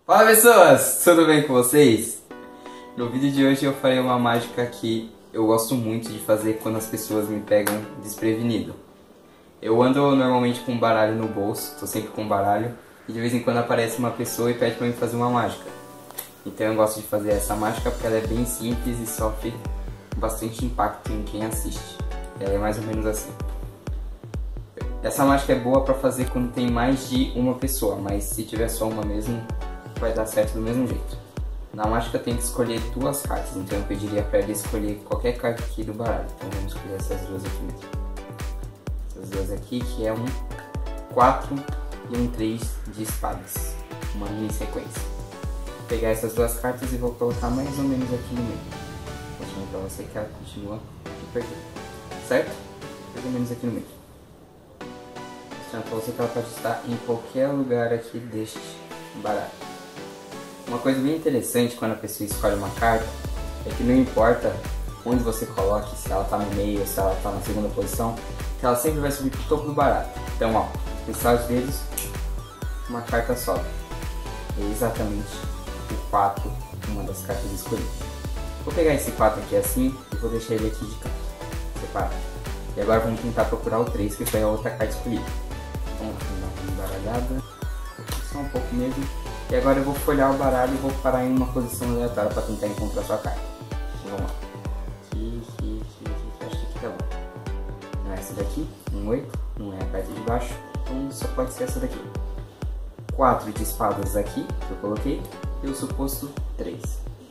Fala pessoas, tudo bem com vocês? No vídeo de hoje eu farei uma mágica que eu gosto muito de fazer quando as pessoas me pegam desprevenido. Eu ando normalmente com um baralho no bolso, tô sempre com um baralho, e de vez em quando aparece uma pessoa e pede pra mim fazer uma mágica. Então eu gosto de fazer essa mágica porque ela é bem simples e sofre bastante impacto em quem assiste. Ela é mais ou menos assim. Essa mágica é boa pra fazer quando tem mais de uma pessoa, mas se tiver só uma mesmo, vai dar certo do mesmo jeito. Na mágica tem que escolher duas cartas, então eu pediria pra ele escolher qualquer carta aqui do baralho. Então vamos escolher essas duas aqui mesmo. Essas duas aqui, que é um 4 e um 3 de espadas. Uma mini sequência. Vou pegar essas duas cartas e vou colocar mais ou menos aqui no meio. Mostrando pra você que ela continua aqui perdida. Certo? Mais ou menos aqui no meio. Mostrando pra você que ela pode estar em qualquer lugar aqui deste baralho. Uma coisa bem interessante quando a pessoa escolhe uma carta é que não importa onde você coloque, se ela está no meio ou se ela está na segunda posição, que ela sempre vai subir para o topo do baralho. Então, ó, pensar os dedos, uma carta sobe. É exatamente o 4, uma das cartas escolhidas. Vou pegar esse 4 aqui assim e vou deixar ele aqui de canto, separado. E agora vamos tentar procurar o 3, que foi a outra carta escolhida. Vamos dar uma embaralhada, só um pouco mesmo. E agora eu vou folhar o baralho e vou parar em uma posição aleatória para tentar encontrar a sua carta. Então, vamos lá. Aqui, acho que aqui tá bom. Não é essa daqui, um 8, não é a carta de baixo, então só pode ser essa daqui. 4 de espadas aqui, que eu coloquei, e o suposto 3.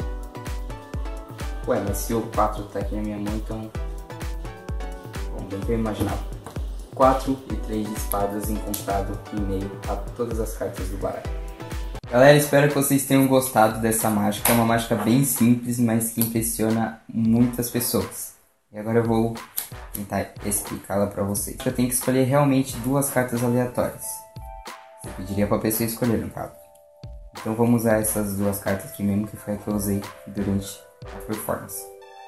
Ué, mas se o 4 tá aqui na minha mão, então... Bom, bem que eu imaginava. 4 e 3 de espadas encontrado em meio a todas as cartas do baralho. Galera, espero que vocês tenham gostado dessa mágica. É uma mágica bem simples, mas que impressiona muitas pessoas. E agora eu vou tentar explicá-la pra vocês. Você tem que escolher realmente duas cartas aleatórias. Você pediria pra pessoa escolher, no caso. Então vamos usar essas duas cartas aqui mesmo, que foi a que eu usei durante a performance.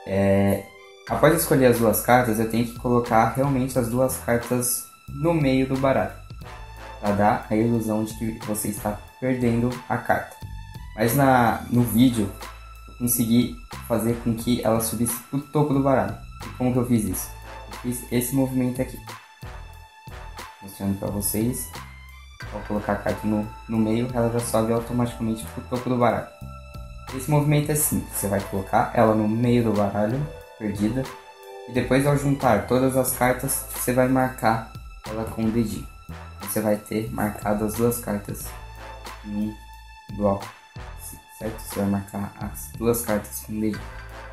Após escolher as duas cartas, eu tenho que colocar realmente as duas cartas no meio do baralho, para dar a ilusão de que você está perdendo a carta. Mas no vídeo eu consegui fazer com que ela subisse para o topo do baralho. E como que eu fiz isso? Eu fiz esse movimento aqui, mostrando para vocês. Ao colocar a carta no meio, ela já sobe automaticamente para o topo do baralho. Esse movimento é simples, você vai colocar ela no meio do baralho, perdida, e depois ao juntar todas as cartas, você vai marcar ela com o dedinho. Você vai ter marcado as duas cartas em um bloco, certo? Você vai marcar as duas cartas com o dedinho.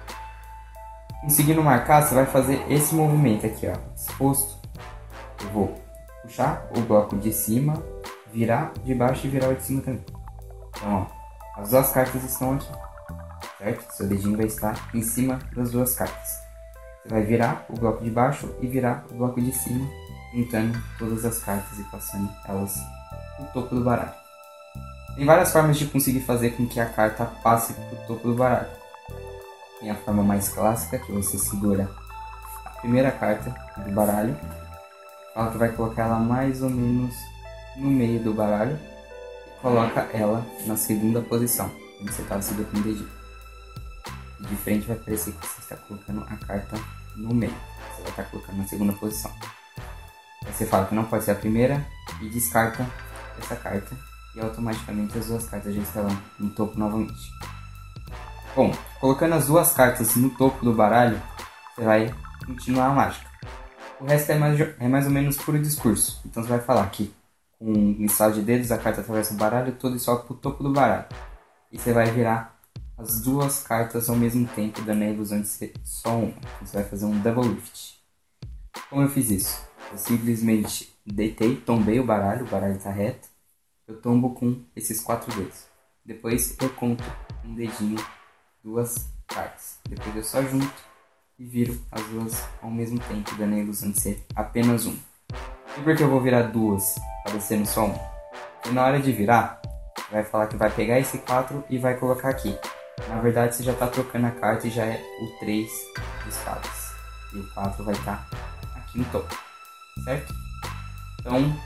Conseguindo marcar, você vai fazer esse movimento aqui, ó, exposto. Eu vou puxar o bloco de cima, virar de baixo e virar o de cima também. Então, ó, as duas cartas estão aqui, certo? Seu dedinho vai estar em cima das duas cartas. Você vai virar o bloco de baixo e virar o bloco de cima, juntando todas as cartas e passando elas no topo do baralho. Tem várias formas de conseguir fazer com que a carta passe para o topo do baralho. Tem a forma mais clássica, que você segura a primeira carta do baralho, fala que vai colocar ela mais ou menos no meio do baralho e coloca ela na segunda posição, onde você estava segurando o dedinho. E de frente vai parecer que você está colocando a carta no meio, você vai estar colocando na segunda posição. Aí você fala que não pode ser a primeira e descarta essa carta e automaticamente as duas cartas já estarão no topo novamente. Bom, colocando as duas cartas no topo do baralho, você vai continuar a mágica. O resto é mais ou menos puro discurso. Então você vai falar que com um estalo de dedos a carta atravessa o baralho todo e sobe para o topo do baralho. E você vai virar as duas cartas ao mesmo tempo, dando a ilusão de ser só uma. Então você vai fazer um double lift. Como eu fiz isso? Eu simplesmente deitei, tombei o baralho está reto. Eu tombo com esses 4 dedos. Depois eu conto um dedinho, duas cartas. Depois eu só junto e viro as duas ao mesmo tempo, dando a ilusão de ser apenas uma. E por que eu vou virar duas, parecendo só uma? E na hora de virar, vai falar que vai pegar esse 4 e vai colocar aqui. Na verdade você já está trocando a carta e já é o 3 de espadas. E o 4 vai estar aqui no topo, certo? Então,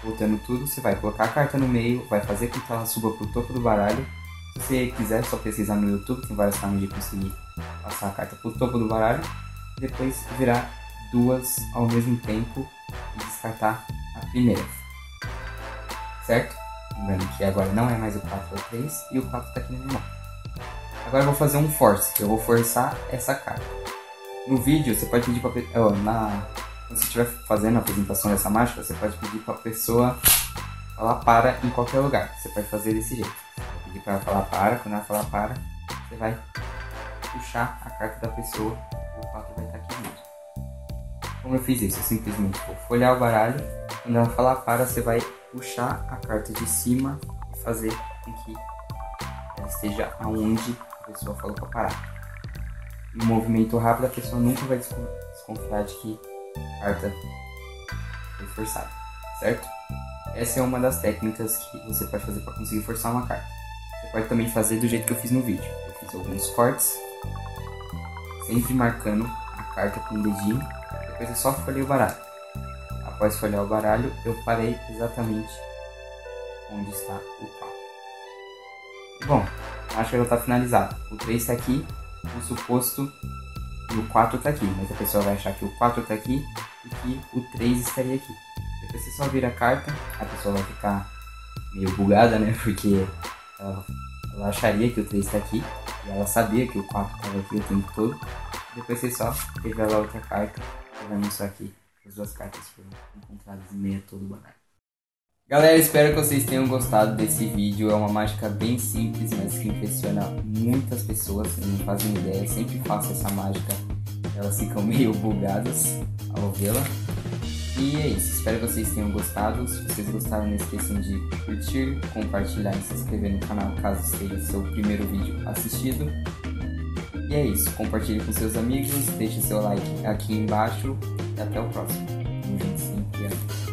Voltando tudo, você vai colocar a carta no meio, vai fazer com que ela suba pro topo do baralho. Se você quiser, só pesquisar no YouTube, tem várias formas de conseguir passar a carta pro topo do baralho. E depois virar duas ao mesmo tempo e descartar a primeira. Certo? Lembrando que agora não é mais o 4, é o 3 e o 4 tá aqui na minha mão. Agora eu vou fazer um force, eu vou forçar essa carta. No vídeo, você pode pedir pra quando você estiver fazendo a apresentação dessa mágica, você pode pedir pra pessoa falar para em qualquer lugar. Você pode fazer desse jeito. Você vai pedir pra ela falar para, quando ela falar para, você vai puxar a carta da pessoa e o 4 vai estar aqui dentro. Como eu fiz isso? Eu simplesmente vou folhear o baralho. Quando ela falar para, você vai puxar a carta de cima e fazer com que ela esteja aonde a pessoa falou para parar. Em um movimento rápido, a pessoa nunca vai desconfiar de que a carta foi forçada, certo? Essa é uma das técnicas que você pode fazer para conseguir forçar uma carta. Você pode também fazer do jeito que eu fiz no vídeo. Eu fiz alguns cortes, sempre marcando a carta com o dedinho. Depois eu só folhei o baralho. Após folhear o baralho, eu parei exatamente onde está o 4. E bom, acho que já está finalizado. O 3 está aqui, o suposto e o 4 está aqui. Mas a pessoa vai achar que o 4 está aqui e que o 3 estaria aqui. Depois você só vira a carta, a pessoa vai ficar meio bugada, né? Porque ela acharia que o 3 está aqui e ela sabia que o 4 estava aqui o tempo todo. Depois você só revela a outra carta e vai mostrar aqui. As duas cartas foram encontradas em meio a todo o baralho. Galera, espero que vocês tenham gostado desse vídeo. É uma mágica bem simples, mas que impressiona muitas pessoas. Vocês não fazem ideia, eu sempre faço essa mágica. Elas ficam meio bugadas ao vê-la. E é isso, espero que vocês tenham gostado. Se vocês gostaram, não esqueçam de curtir, compartilhar e se inscrever no canal caso seja seu primeiro vídeo assistido. E é isso, compartilhe com seus amigos, deixe seu like aqui embaixo e até o próximo. Tamo junto sempre.